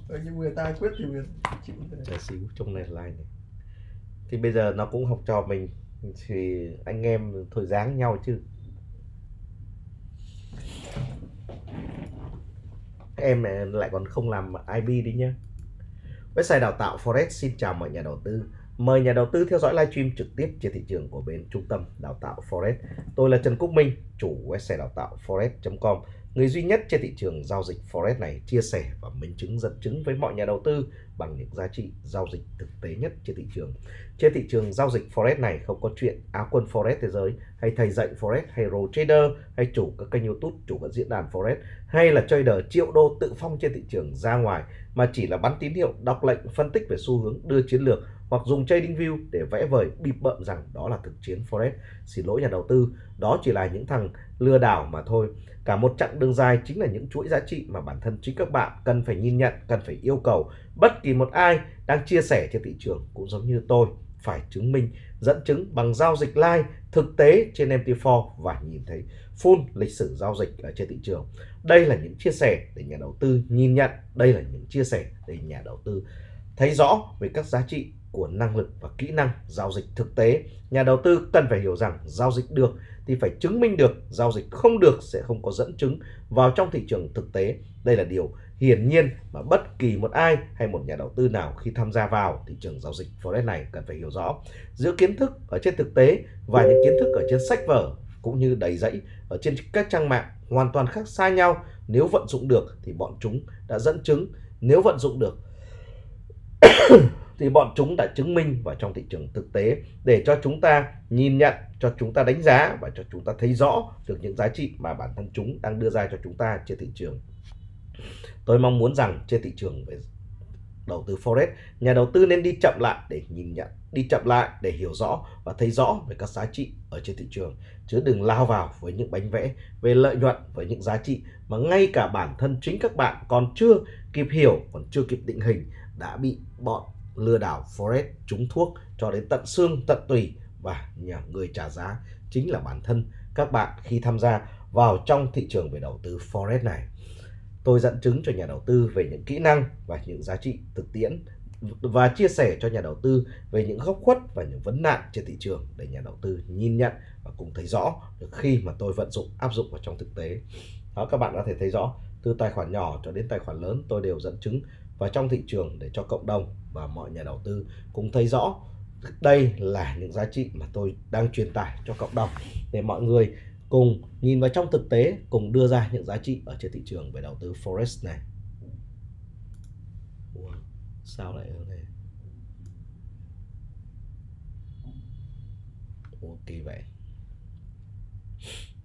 Nhưng người ta quyết thì người chịu. Chờ xíu, trong này like này. Thì bây giờ nó cũng học trò mình, thì anh em thôi dáng nhau chứ. Em này lại còn không làm IB đi nhá. Website đào tạo Forex xin chào mọi nhà đầu tư. Mời nhà đầu tư theo dõi livestream trực tiếp trên thị trường của bên trung tâm đào tạo Forex. Tôi là Trần Quốc Minh, chủ website đào tạo Forex.com, người duy nhất trên thị trường giao dịch Forex này chia sẻ và minh chứng dẫn chứng với mọi nhà đầu tư bằng những giá trị giao dịch thực tế nhất trên thị trường. Trên thị trường giao dịch Forex này không có chuyện Á quân Forex thế giới, hay thầy dạy Forex, hay Pro Trader, hay chủ các kênh YouTube, chủ các diễn đàn Forex, hay là trader triệu đô tự phong trên thị trường ra ngoài, mà chỉ là bắn tín hiệu, đọc lệnh, phân tích về xu hướng, đưa chiến lược, hoặc dùng trading view để vẽ vời bịp bợm rằng đó là thực chiến Forex. Xin lỗi nhà đầu tư, đó chỉ là những thằng lừa đảo mà thôi. Cả một chặng đường dài chính là những chuỗi giá trị mà bản thân chính các bạn cần phải nhìn nhận, cần phải yêu cầu. Bất kỳ một ai đang chia sẻ trên thị trường cũng giống như tôi, phải chứng minh, dẫn chứng bằng giao dịch live thực tế trên MT4 và nhìn thấy full lịch sử giao dịch ở trên thị trường. Đây là những chia sẻ để nhà đầu tư nhìn nhận, đây là những chia sẻ để nhà đầu tư thấy rõ về các giá trị của năng lực và kỹ năng giao dịch thực tế. Nhà đầu tư cần phải hiểu rằng giao dịch được thì phải chứng minh được, giao dịch không được sẽ không có dẫn chứng vào trong thị trường thực tế. Đây là điều hiển nhiên mà bất kỳ một ai hay một nhà đầu tư nào khi tham gia vào thị trường giao dịch Forex này cần phải hiểu rõ. Giữa kiến thức ở trên thực tế và những kiến thức ở trên sách vở cũng như đầy dẫy ở trên các trang mạng hoàn toàn khác xa nhau. Nếu vận dụng được thì bọn chúng đã dẫn chứng, nếu vận dụng được thì bọn chúng đã chứng minh vào trong thị trường thực tế để cho chúng ta nhìn nhận, cho chúng ta đánh giá và cho chúng ta thấy rõ được những giá trị mà bản thân chúng đang đưa ra cho chúng ta trên thị trường. Tôi mong muốn rằng trên thị trường về đầu tư Forex, nhà đầu tư nên đi chậm lại để nhìn nhận, đi chậm lại để hiểu rõ và thấy rõ về các giá trị ở trên thị trường, chứ đừng lao vào với những bánh vẽ về lợi nhuận, với những giá trị mà ngay cả bản thân chính các bạn còn chưa kịp hiểu, còn chưa kịp định hình đã bị bọn lừa đảo Forex trúng thuốc cho đến tận xương tận tủy, và nhà người trả giá chính là bản thân các bạn khi tham gia vào trong thị trường về đầu tư Forex này. Tôi dẫn chứng cho nhà đầu tư về những kỹ năng và những giá trị thực tiễn, và chia sẻ cho nhà đầu tư về những góc khuất và những vấn nạn trên thị trường để nhà đầu tư nhìn nhận và cùng thấy rõ được khi mà tôi vận dụng, áp dụng vào trong thực tế. Đó, các bạn có thể thấy rõ từ tài khoản nhỏ cho đến tài khoản lớn tôi đều dẫn chứng vào trong thị trường để cho cộng đồng và mọi nhà đầu tư cùng thấy rõ đây là những giá trị mà tôi đang truyền tải cho cộng đồng để mọi người cùng nhìn vào trong thực tế, cùng đưa ra những giá trị ở trên thị trường về đầu tư Forex này. Ủa, sao lại ở đây? Ủa, kỳ vậy.